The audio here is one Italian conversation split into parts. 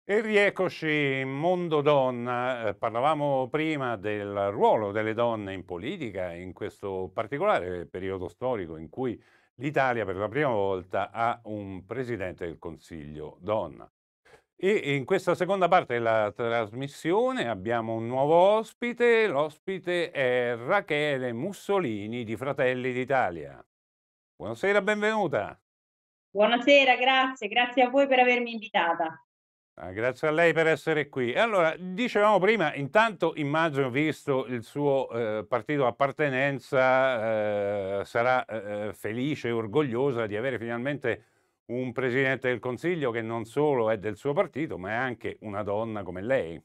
E rieccoci in Mondo Donna. Parlavamo prima del ruolo delle donne in politica, in questo particolare periodo storico in cui l'Italia per la prima volta ha un presidente del Consiglio donna. E in questa seconda parte della trasmissione abbiamo un nuovo ospite. L'ospite è Rachele Mussolini di Fratelli d'Italia. Buonasera, benvenuta. Buonasera, grazie a voi per avermi invitata. Grazie a lei per essere qui. E allora, dicevamo prima, intanto immagino, visto il suo, partito appartenenza, sarà, felice e orgogliosa di avere finalmente un Presidente del Consiglio che non solo è del suo partito, ma è anche una donna come lei.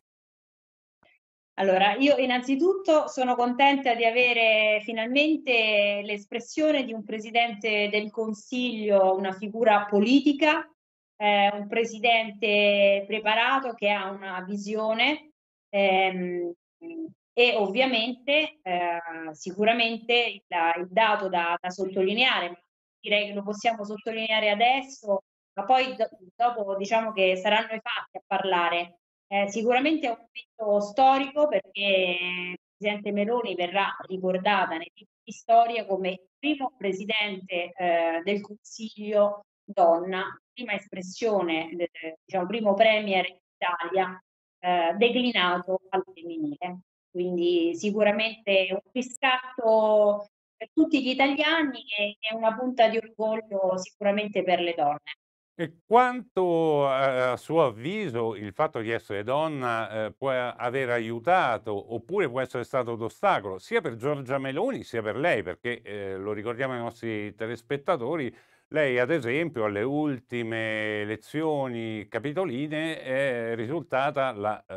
Allora, io innanzitutto sono contenta di avere finalmente l'espressione di un presidente del Consiglio, una figura politica, un presidente preparato che ha una visione, ehm, e ovviamente, sicuramente il dato da sottolineare, ma direi che lo possiamo sottolineare adesso, ma poi dopo diciamo che saranno i fatti a parlare. Sicuramente è un momento storico perché il presidente Meloni verrà ricordata nei libri di storia come il primo presidente, del Consiglio donna, prima espressione, diciamo primo premier in Italia, declinato al femminile. Quindi sicuramente un riscatto per tutti gli italiani e una punta di orgoglio sicuramente per le donne. E quanto a suo avviso il fatto di essere donna, può aver aiutato, oppure può essere stato d'ostacolo, sia per Giorgia Meloni sia per lei? Perché, lo ricordiamo ai nostri telespettatori, lei ad esempio alle ultime elezioni capitoline è risultata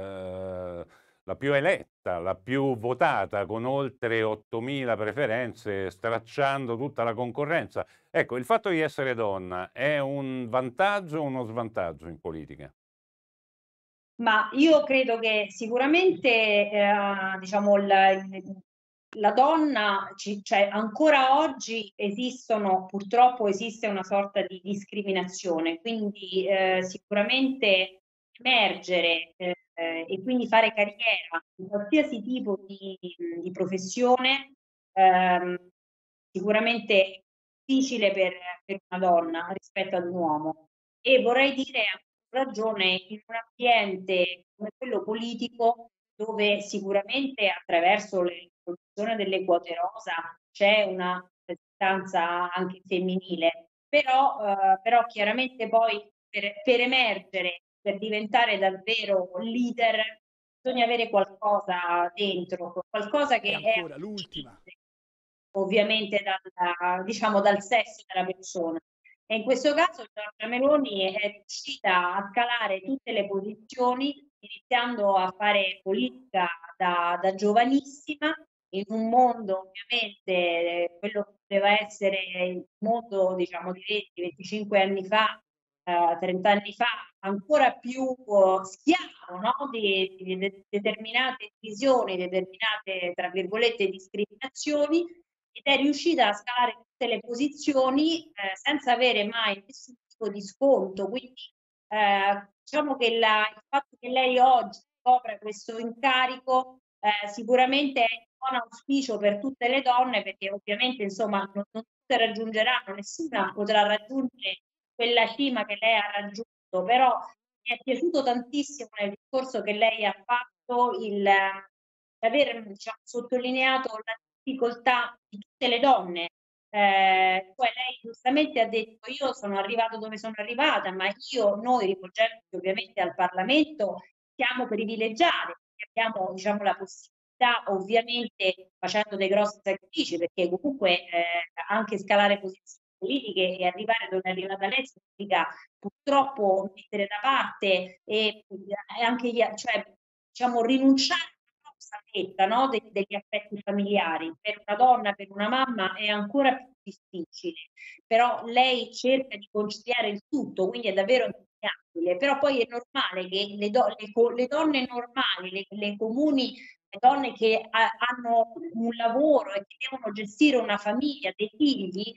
la più eletta, la più votata, con oltre 8.000 preferenze, stracciando tutta la concorrenza. Ecco, il fatto di essere donna è un vantaggio o uno svantaggio in politica? Ma io credo che sicuramente, diciamo la donna cioè ancora oggi esistono purtroppo esiste una sorta di discriminazione, quindi, sicuramente emergere, e quindi fare carriera in qualsiasi tipo di professione, ehm, sicuramente è difficile per una donna rispetto ad un uomo. E vorrei dire a ragione in un ambiente come quello politico, dove sicuramente attraverso l'introduzione delle quote rosa c'è una rappresentanza anche femminile, però chiaramente poi per emergere, per diventare davvero leader, bisogna avere qualcosa dentro, qualcosa E che è a ancora l'ultima. prescindere ovviamente diciamo dal sesso della persona. E in questo caso Giorgia Meloni è riuscita a scalare tutte le posizioni, iniziando a fare politica da giovanissima, in un mondo ovviamente, quello che poteva essere il mondo diciamo di 20, 25 anni fa, 30 anni fa, ancora più schiavo, no, di determinate visioni, determinate, tra virgolette, "discriminazioni", ed è riuscita a scalare tutte le posizioni, senza avere mai nessun tipo di sconto. Quindi, diciamo che il fatto che lei oggi copra questo incarico, sicuramente è un buon auspicio per tutte le donne, perché ovviamente insomma non tutte raggiungeranno, nessuna potrà raggiungere quella cima che lei ha raggiunto, però mi è piaciuto tantissimo nel discorso che lei ha fatto aver diciamo sottolineato la difficoltà di tutte le donne. Poi lei giustamente ha detto: "Io sono arrivato dove sono arrivata, ma noi rivolgendoci ovviamente al Parlamento, siamo privilegiate, perché abbiamo diciamo la possibilità, ovviamente facendo dei grossi sacrifici, perché comunque, anche scalare posizioni politiche e arrivare dove è arrivata lei significa purtroppo mettere da parte e anche cioè diciamo rinunciare a una saletta, no, degli affetti familiari. Per una donna, per una mamma è ancora più difficile, però lei cerca di conciliare il tutto, quindi è davvero impegnabile. Però poi è normale che le donne normali, le comuni le donne che hanno un lavoro e che devono gestire una famiglia, dei figli,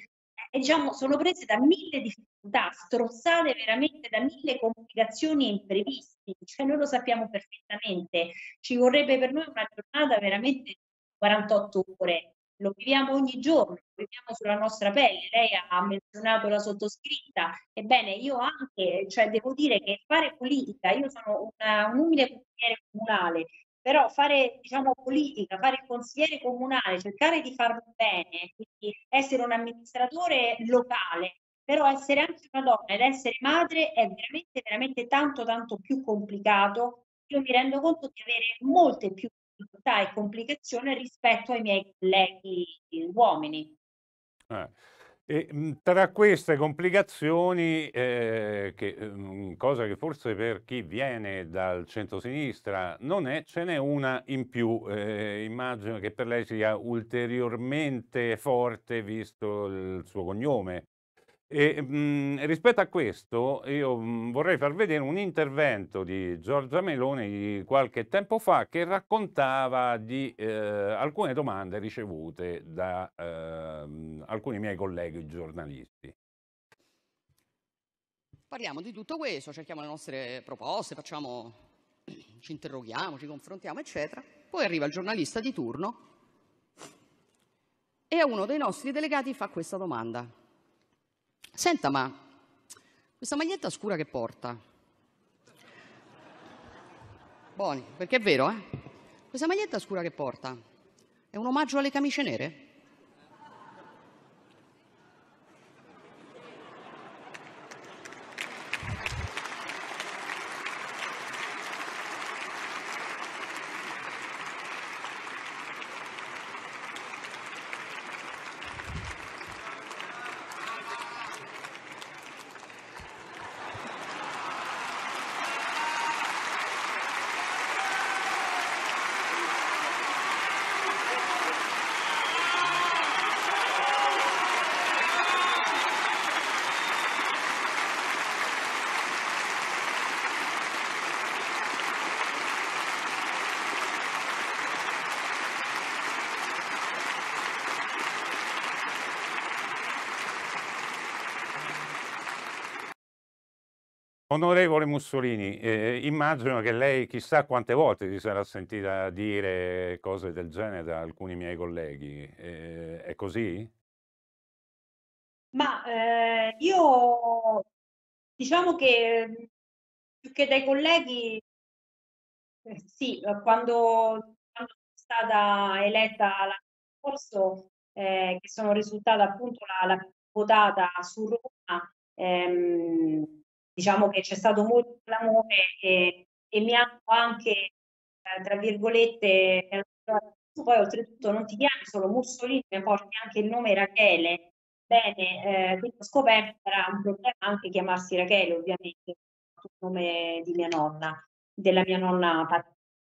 e diciamo sono prese da 1000 difficoltà, strozzate veramente da 1000 complicazioni e imprevisti, cioè noi lo sappiamo perfettamente, ci vorrebbe per noi una giornata veramente 48 ore, lo viviamo ogni giorno, lo viviamo sulla nostra pelle. Lei ha menzionato la sottoscritta, ebbene io anche, cioè devo dire che fare politica, io sono un umile consigliere comunale, però fare, diciamo, politica, fare il consigliere comunale, cercare di farlo bene, quindi essere un amministratore locale, però essere anche una donna ed essere madre è veramente, veramente tanto, tanto più complicato. Io mi rendo conto di avere molte più difficoltà e complicazioni rispetto ai miei colleghi uomini. Eh. Tra queste complicazioni, cosa che forse per chi viene dal centrosinistra non è, ce n'è una in più. Immagino che per lei sia ulteriormente forte visto il suo cognome. Rispetto a questo, io vorrei far vedere un intervento di Giorgia Meloni di qualche tempo fa che raccontava di alcune domande ricevute da alcuni miei colleghi giornalisti. Parliamo di tutto questo, cerchiamo le nostre proposte, ci interroghiamo, ci confrontiamo, eccetera. Poi arriva il giornalista di turno e a uno dei nostri delegati fa questa domanda. Senta, ma questa maglietta scura che porta? Buoni, perché è vero, eh? Questa maglietta scura che porta è un omaggio alle camicie nere? Onorevole Mussolini, immagino che lei chissà quante volte si sarà sentita dire cose del genere da alcuni miei colleghi. È così? Ma io diciamo che più che dai colleghi, sì, quando sono stata eletta l'anno scorso, che sono risultata appunto la più votata su Roma, diciamo che c'è stato molto clamore e mi hanno anche, tra virgolette, mi hanno detto, tu poi oltretutto non ti chiami solo Mussolini, ma porti anche il nome Rachele. Bene, quindi ho scoperto che era un problema anche chiamarsi Rachele, ovviamente, il nome di mia nonna, della mia nonna paterna.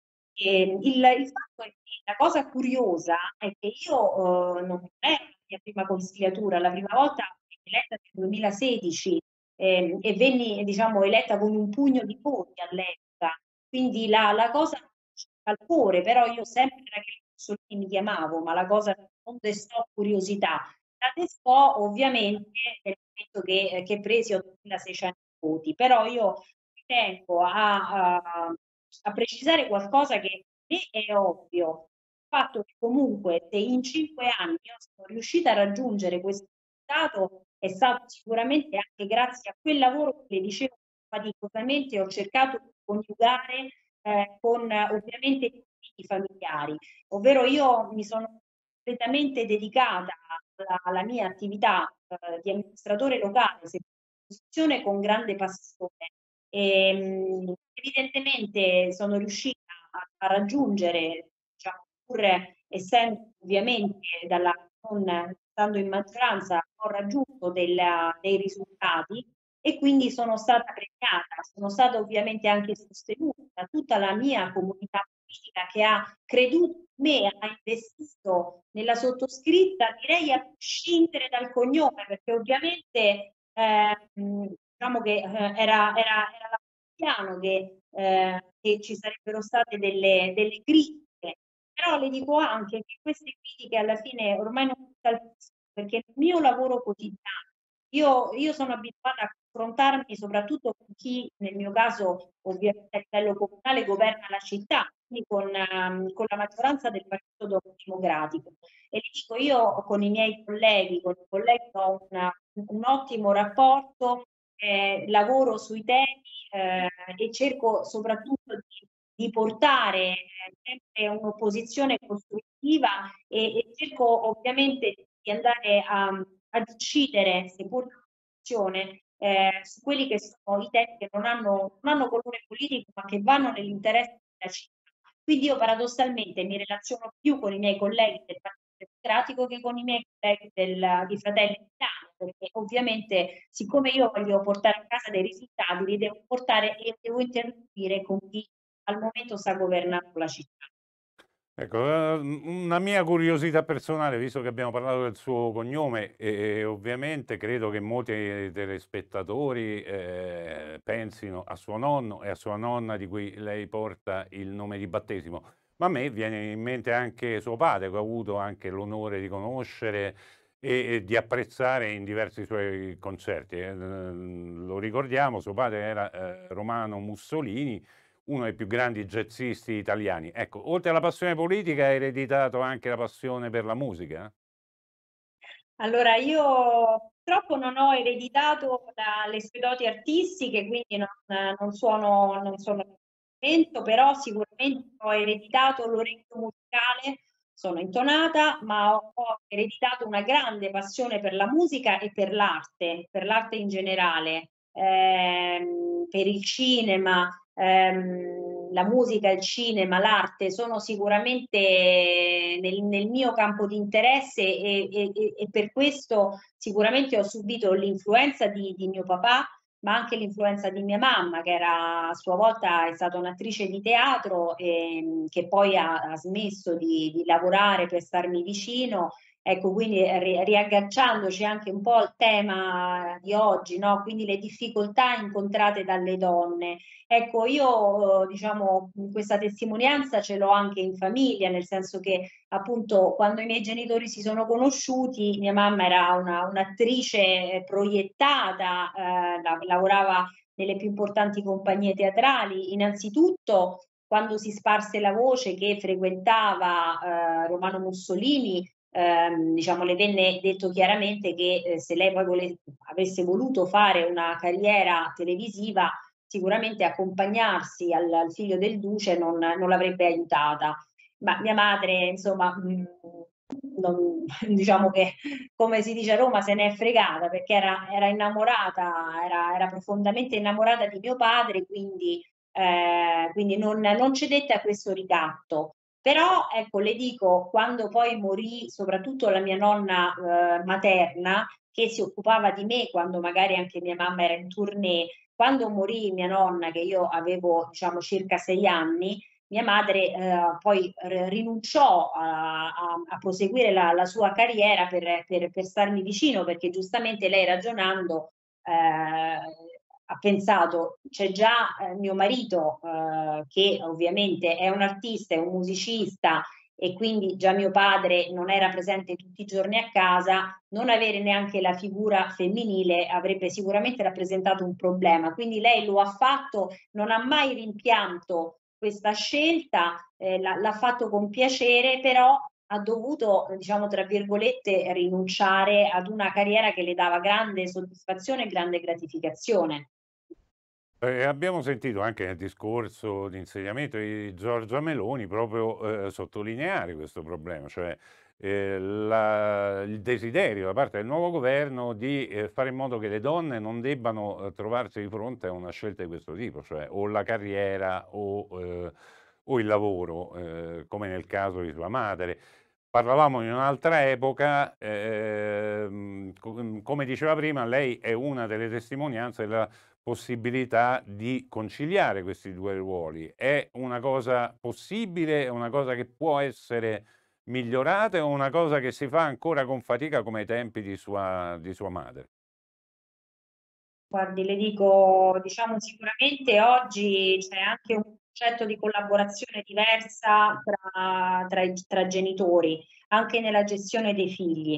Il fatto è che la cosa curiosa è che io non è la mia prima consigliatura, la prima volta fui eletta nel 2016 e venni, diciamo, eletta con un pugno di voti all'epoca, quindi la cosa al cuore, però io sempre Rachele Mussolini mi chiamavo, ma la cosa non destò curiosità. La destò ovviamente nel momento che presi 8.600 voti, però io tengo a precisare qualcosa che è ovvio, il fatto che comunque se in 5 anni io sono riuscita a raggiungere questo risultato è stato sicuramente anche grazie a quel lavoro che le dicevo faticosamente ho cercato di coniugare con ovviamente i impegni familiari, ovvero io mi sono completamente dedicata alla mia attività di amministratore locale, posizione con grande passione. Evidentemente sono riuscita a raggiungere, diciamo, pur essendo ovviamente non stando in maggioranza, ho raggiunto dei risultati e quindi sono stata premiata, sono stata ovviamente anche sostenuta da tutta la mia comunità politica che ha creduto in me, ha investito nella sottoscritta, direi a prescindere dal cognome, perché ovviamente diciamo che era piano che ci sarebbero state delle critiche, però le dico anche che queste critiche alla fine ormai non perché nel mio lavoro quotidiano io sono abituata a confrontarmi soprattutto con chi, nel mio caso, ovviamente a livello comunale, governa la città, quindi con la maggioranza del Partito Democratico. E ti dico, io con i miei colleghi, con i colleghi ho un ottimo rapporto, lavoro sui temi e cerco soprattutto di portare sempre un'opposizione costruttiva e cerco ovviamente di andare a decidere, seppur un'opzione, su quelli che sono i temi che non hanno colore politico, ma che vanno nell'interesse della città. Quindi io paradossalmente mi relaziono più con i miei colleghi del Partito Democratico che con i miei colleghi di Fratelli d'Italia, perché ovviamente siccome io voglio portare a casa dei risultati, li devo portare e devo interloquire con chi al momento sta governando la città. Ecco, una mia curiosità personale, visto che abbiamo parlato del suo cognome, e ovviamente credo che molti telespettatori pensino a suo nonno e a sua nonna di cui lei porta il nome di battesimo, ma a me viene in mente anche suo padre, che ho avuto anche l'onore di conoscere e di apprezzare in diversi suoi concerti. Lo ricordiamo, suo padre era Romano Mussolini, uno dei più grandi jazzisti italiani. Ecco, oltre alla passione politica, hai ereditato anche la passione per la musica? Allora, io purtroppo non ho ereditato le sue doti artistiche, quindi non sono uno strumento, però sicuramente ho ereditato l'orecchio musicale, sono intonata, ma ho ereditato una grande passione per la musica e per l'arte in generale, per il cinema. La musica, il cinema, l'arte sono sicuramente nel mio campo di interesse e per questo sicuramente ho subito l'influenza di mio papà, ma anche l'influenza di mia mamma, che era a sua volta è stata un'attrice di teatro e che poi ha smesso di lavorare per starmi vicino. Ecco, quindi riagganciandoci anche un po' al tema di oggi, no? Quindi le difficoltà incontrate dalle donne. Ecco, io diciamo questa testimonianza ce l'ho anche in famiglia, nel senso che appunto quando i miei genitori si sono conosciuti, mia mamma era un'attrice proiettata, lavorava nelle più importanti compagnie teatrali. Innanzitutto, quando si sparse la voce che frequentava Romano Mussolini, diciamo, le venne detto chiaramente che se lei poi avesse voluto fare una carriera televisiva, sicuramente accompagnarsi al figlio del duce non l'avrebbe aiutata. Ma mia madre, insomma, diciamo che come si dice a Roma se n'è fregata perché era innamorata, era profondamente innamorata di mio padre, quindi non cedette a questo ricatto. Però ecco, le dico, quando poi morì soprattutto la mia nonna materna, che si occupava di me quando magari anche mia mamma era in tournée, quando morì mia nonna, che io avevo diciamo circa 6 anni, mia madre poi rinunciò a proseguire la sua carriera per starmi vicino, perché giustamente lei ragionando ha pensato, c'è già mio marito che ovviamente è un artista, è un musicista e quindi già mio padre non era presente tutti i giorni a casa, non avere neanche la figura femminile avrebbe sicuramente rappresentato un problema. Quindi lei lo ha fatto, non ha mai rimpianto questa scelta, l'ha fatto con piacere, però ha dovuto, diciamo, tra virgolette, rinunciare ad una carriera che le dava grande soddisfazione e grande gratificazione. Abbiamo sentito anche nel discorso di insediamento di Giorgia Meloni proprio sottolineare questo problema, cioè il desiderio da parte del nuovo governo di fare in modo che le donne non debbano trovarsi di fronte a una scelta di questo tipo, cioè o la carriera o il lavoro, come nel caso di sua madre. Parlavamo in un'altra epoca, come diceva prima, lei è una delle testimonianze della possibilità di conciliare questi due ruoli. È una cosa possibile, è una cosa che può essere migliorata, è una cosa che si fa ancora con fatica come ai tempi di sua madre. Guardi, le dico, diciamo sicuramente oggi c'è anche un concetto di collaborazione diversa tra genitori, anche nella gestione dei figli.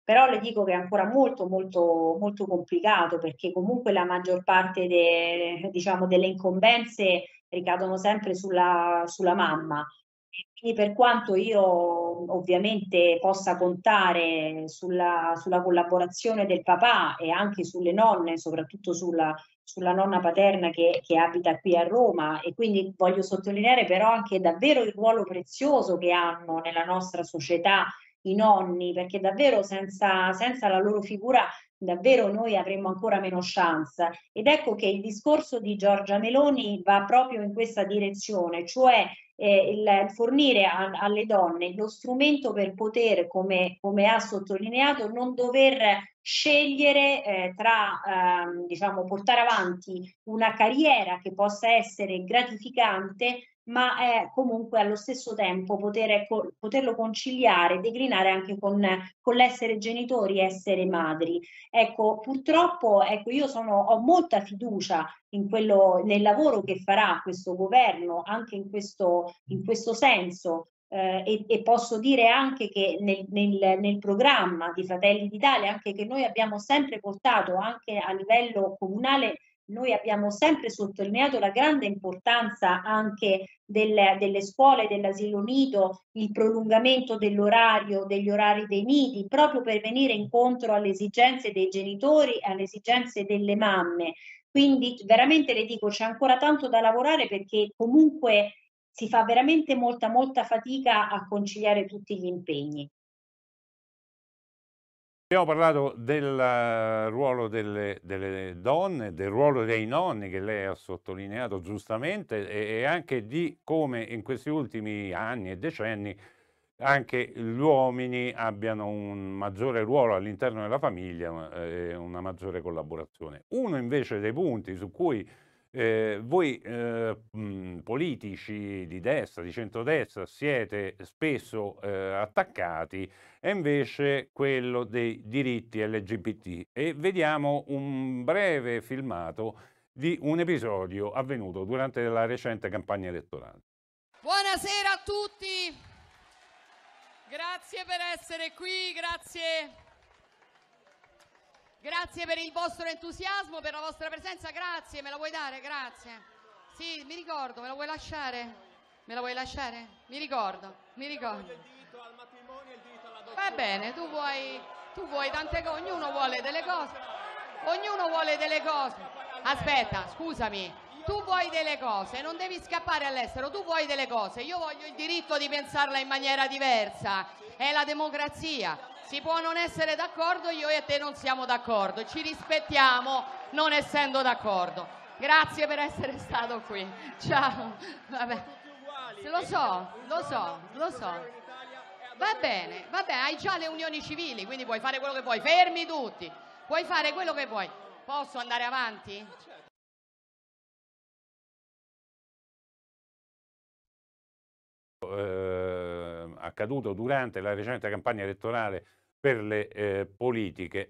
però le dico che è ancora molto, molto, molto complicato, perché comunque la maggior parte diciamo, delle incombenze ricadono sempre sulla mamma. E quindi per quanto io ovviamente possa contare sulla collaborazione del papà e anche sulle nonne, soprattutto sulla nonna paterna che abita qui a Roma, e quindi voglio sottolineare però anche davvero il ruolo prezioso che hanno nella nostra società i nonni, perché davvero senza la loro figura davvero noi avremmo ancora meno chance. Ed ecco che il discorso di Giorgia Meloni va proprio in questa direzione, cioè il fornire alle donne lo strumento per poter, come ha sottolineato, non dover scegliere diciamo, portare avanti una carriera che possa essere gratificante, ma è comunque allo stesso tempo poterlo conciliare, declinare anche con l'essere genitori, essere madri. Ecco, purtroppo, ecco, ho molta fiducia nel lavoro che farà questo governo, anche in questo senso. E posso dire anche che nel programma di Fratelli d'Italia, anche che noi abbiamo sempre portato anche a livello comunale, noi abbiamo sempre sottolineato la grande importanza anche delle scuole, dell'asilo nido, il prolungamento degli orari dei nidi, proprio per venire incontro alle esigenze dei genitori e alle esigenze delle mamme. Quindi veramente le dico, c'è ancora tanto da lavorare, perché comunque si fa veramente molta, molta fatica a conciliare tutti gli impegni. Abbiamo parlato del ruolo delle donne, del ruolo dei nonni che lei ha sottolineato giustamente, e anche di come in questi ultimi anni e decenni anche gli uomini abbiano un maggiore ruolo all'interno della famiglia e una maggiore collaborazione. Uno invece dei punti su cui voi politici di destra, di centrodestra, siete spesso attaccati è invece quello dei diritti LGBT, e vediamo un breve filmato di un episodio avvenuto durante la recente campagna elettorale. Buonasera a tutti, grazie per essere qui, grazie per il vostro entusiasmo, per la vostra presenza, grazie, me la vuoi dare? Grazie. Sì, mi ricordo, me la vuoi lasciare? Me la vuoi lasciare? Mi ricordo. Va bene, tu vuoi tante cose, ognuno vuole delle cose. Aspetta, scusami, tu vuoi delle cose, non devi scappare all'estero, tu vuoi delle cose, io voglio il diritto di pensarla in maniera diversa, è la democrazia. Si può non essere d'accordo, io e te non siamo d'accordo, ci rispettiamo non essendo d'accordo. Grazie per essere stato qui. Ciao. Vabbè. Lo so. Va bene, hai già le unioni civili, quindi puoi fare quello che vuoi. Fermi tutti, puoi fare quello che vuoi. Posso andare avanti? Accaduto durante la recente campagna elettorale per le politiche.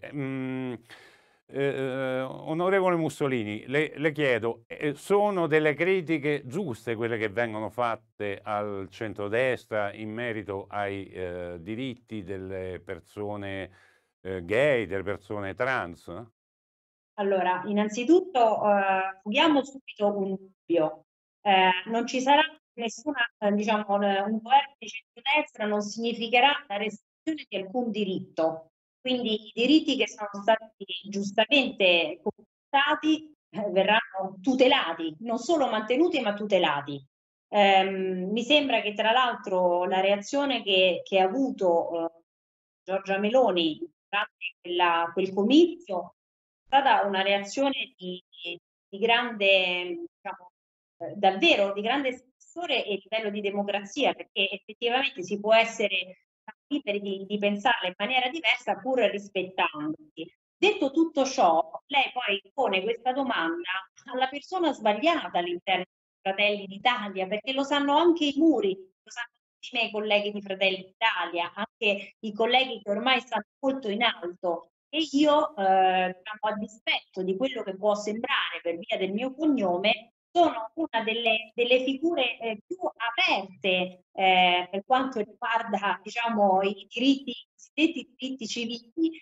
Onorevole Mussolini, le chiedo, sono delle critiche giuste quelle che vengono fatte al centrodestra in merito ai diritti delle persone gay, delle persone trans? Allora, innanzitutto diamo subito un dubbio. Non ci sarà nessuna, diciamo, un governo di centrodestra non significherà la restrizione di alcun diritto. Quindi i diritti che sono stati giustamente conquistati verranno tutelati, non solo mantenuti ma tutelati. Mi sembra che tra l'altro la reazione che ha avuto Giorgia Meloni durante quel comizio è stata una reazione di grande, diciamo, davvero di grande spessore e livello di democrazia, perché effettivamente si può essere liberi di pensarla in maniera diversa pur rispettandoti. Detto tutto ciò, lei poi pone questa domanda alla persona sbagliata all'interno di Fratelli d'Italia, perché lo sanno anche i muri, lo sanno tutti i miei colleghi di Fratelli d'Italia, anche i colleghi che ormai stanno molto in alto. E io, diciamo, a dispetto di quello che può sembrare per via del mio cognome, sono una delle figure più aperte per quanto riguarda, diciamo, i diritti cosiddetti diritti civili,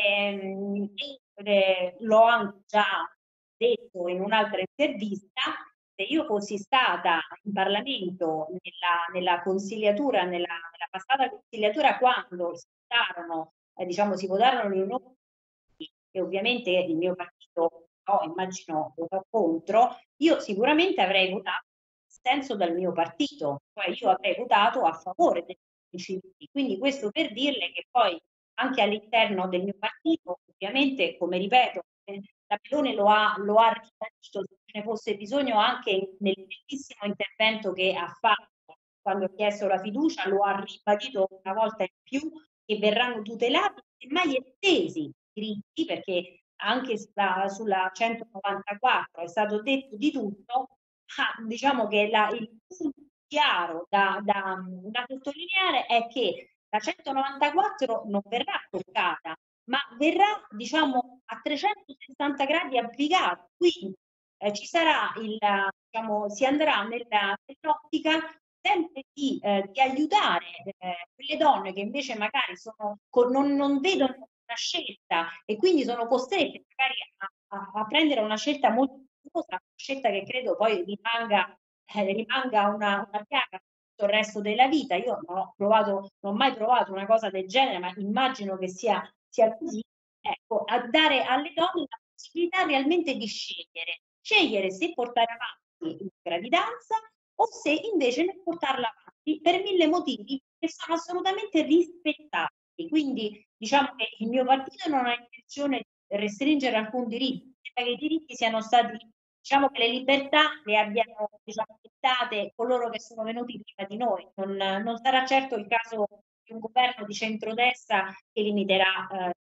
l'ho anche già detto in un'altra intervista, se io fossi stata in Parlamento nella consigliatura, nella passata consigliatura, quando si votarono i nuovi, e ovviamente il mio partito, no, immagino, votò contro, io sicuramente avrei votato in senso dal mio partito, cioè io avrei votato a favore dei civili. Quindi questo per dirle che poi anche all'interno del mio partito, ovviamente, come ripeto, la Meloni lo ha ribadito, se ce ne fosse bisogno, anche nel bellissimo intervento che ha fatto quando ha chiesto la fiducia, lo ha ribadito una volta in più, che verranno tutelati e mai estesi i diritti, perché anche sulla 194 è stato detto di tutto, ma diciamo che il punto chiaro da sottolineare è che la 194 non verrà toccata, ma verrà, diciamo, a 360 gradi applicata. Quindi ci sarà si andrà nell'ottica sempre di aiutare quelle donne che invece magari non vedono una scelta e quindi sono costrette magari a prendere una scelta molto costosa, una scelta che credo poi rimanga una piaga tutto il resto della vita. Io non ho mai provato una cosa del genere, ma immagino che sia così. Ecco, a dare alle donne la possibilità realmente di scegliere se portare avanti la gravidanza o se invece non portarla avanti per mille motivi che sono assolutamente rispettati. Quindi diciamo che il mio partito non ha intenzione di restringere alcun diritto, che i diritti siano stati, diciamo che le libertà le abbiano, diciamo, dettate coloro che sono venuti prima di noi. Non sarà certo il caso di un governo di centrodestra che limiterà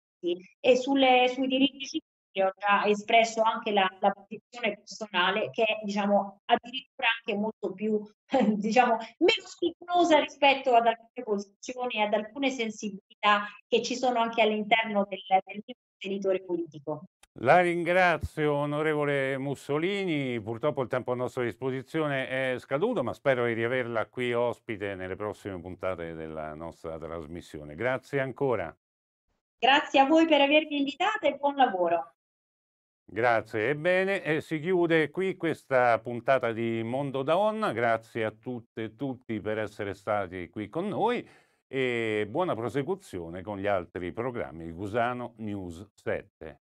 e sui diritti civili ho già espresso anche la posizione personale, che è, diciamo, addirittura anche molto più, diciamo, meno scrupolosa rispetto ad alcune posizioni e ad alcune sensibilità che ci sono anche all'interno del mio genitore politico. La ringrazio, onorevole Mussolini. Purtroppo il tempo a nostra disposizione è scaduto, ma spero di riaverla qui ospite nelle prossime puntate della nostra trasmissione. Grazie ancora. Grazie a voi per avermi invitata e buon lavoro. Grazie. Ebbene, si chiude qui questa puntata di Mondo da Onna. Grazie a tutte e tutti per essere stati qui con noi e buona prosecuzione con gli altri programmi di Cusano News 7.